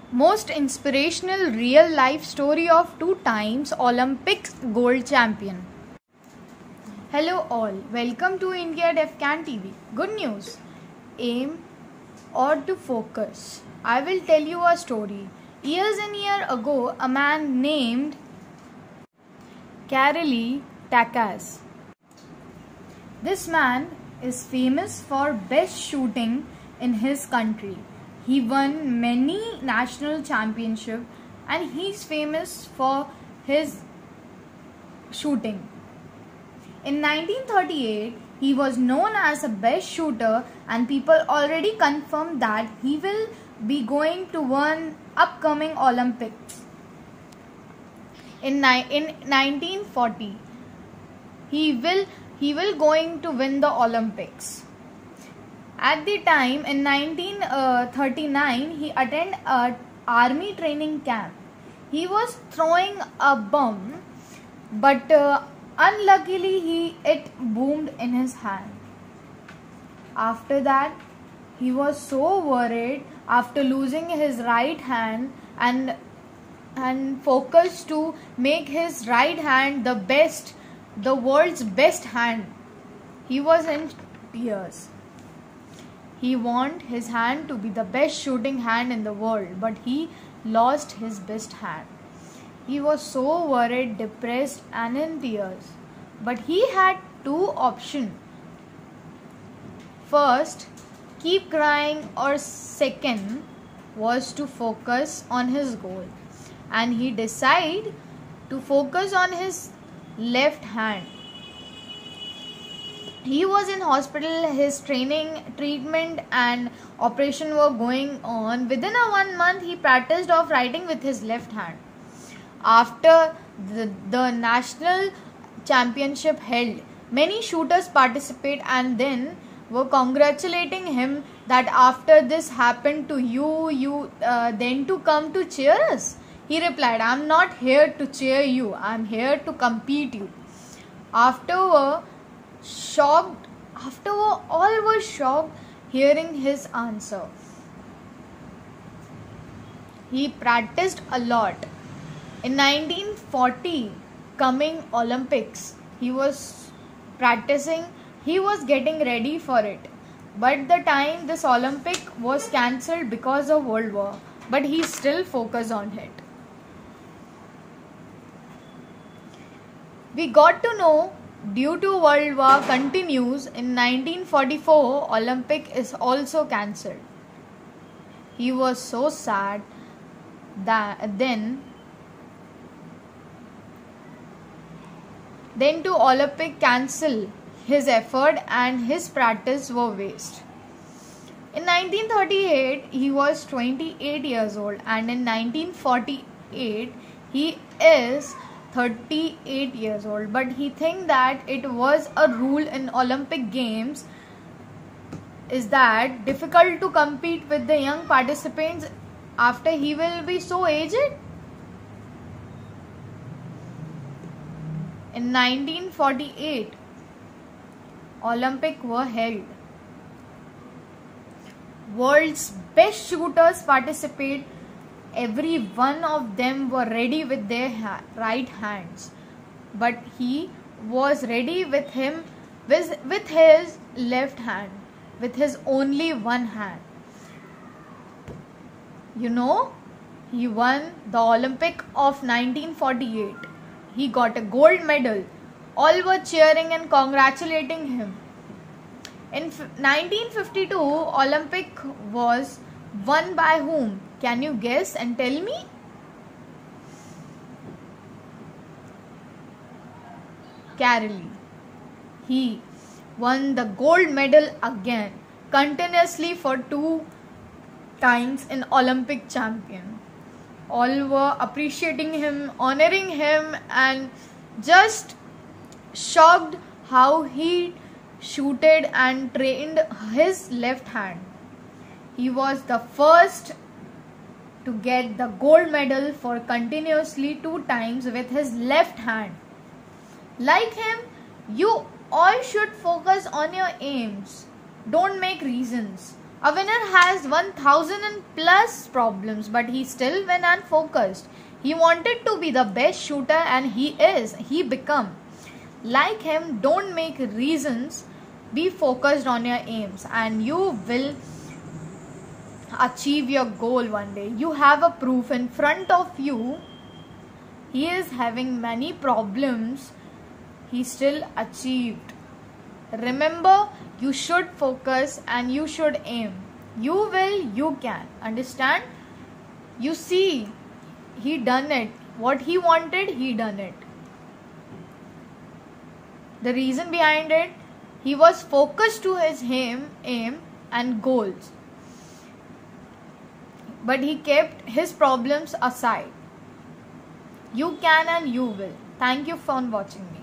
Most inspirational real life story of 2 times Olympics gold champion. Hello all, welcome to India DefCan TV. Good news. Aim or to focus. I will tell you a story. Years and years ago, a man named Kareli Takacs. This man is famous for best shooting in his country. He won many national championships and he's famous for his shooting. In 1938, he was known as the best shooter and people already confirmed that he will be going to win upcoming Olympics. In 1940, he will going to win the Olympics. At the time, in 1939, he attended an army training camp. He was throwing a bomb, but unluckily it boomed in his hand. After that, he was so worried after losing his right hand and focused to make his right hand the world's best hand. He was in tears. He wanted his hand to be the best shooting hand in the world, but he lost his best hand. He was so worried, depressed and in tears. But he had two options. First, keep crying, or second was to focus on his goal. And he decided to focus on his left hand. He was in hospital, his treatment and operation were going on. Within 1 month, he practiced of writing with his left hand. After the national championship held, many shooters participate and then were congratulating him that after this happened to you then to come to cheer us. He replied, "I am not here to cheer you, I am here to compete you." Afterward, all were shocked hearing his answer. He practiced a lot. In 1940 coming Olympics, he was practicing, he was getting ready for it. But the time this Olympic was cancelled because of World War, but he still focused on it. We got to know due to World War continues, in 1944 Olympic is also cancelled. He was so sad that then to Olympic cancel, his effort and his practice were waste. In 1938 he was 28 years old and in 1948 he is 38 years old, but he think that it was a rule in Olympic Games is that difficult to compete with the young participants after he will be so aged. In 1948 Olympic were held. World's best shooters participate. Every one of them were ready with their right hands, but he was ready with his left hand, with his only one hand. You know, he won the Olympic of 1948. He got a gold medal. All were cheering and congratulating him. In 1952 Olympic was won by whom? Can you guess and tell me? Kareli. He won the gold medal again, continuously for 2 times in Olympic champion. All were appreciating him, honoring him and just shocked how he shooted and trained his left hand. He was the first to get the gold medal for continuously 2 times with his left hand. Like him, you all should focus on your aims. Don't make reasons. A winner has 1000 and plus problems, but he still went and focused. He wanted to be the best shooter and he is. He become. Like him, don't make reasons. Be focused on your aims and you will achieve your goal one day. You have a proof in front of you. He is having many problems. He still achieved. Remember, you should focus and you should aim. You will, you can. Understand? You see, he done it. What he wanted, he done it. The reason behind it, he was focused to his aim and goals. But he kept his problems aside. You can and you will. Thank you for watching me.